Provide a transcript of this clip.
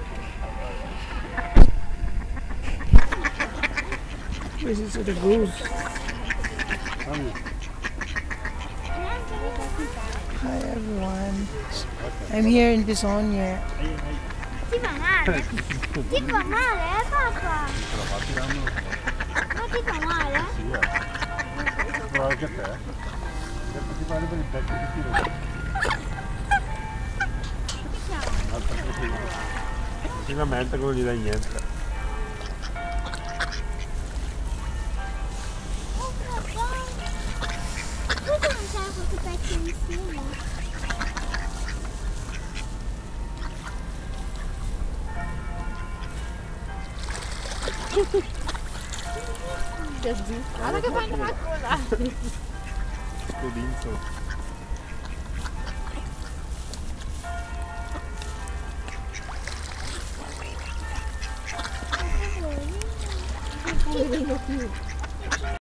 This is the goose. Hi everyone. I'm here in Pisogne. Ti fa male? Ti fa male, papà? Ma ti fa male? Sì, prova anche a te. Ti male per il petto di tiro. Un'altra cosina. Si lamenta che non gli dai niente. Oh papà! Perché non c'è questi pezzi insieme? Guarda che fanno una cola! Scodinzo. Non vedo più.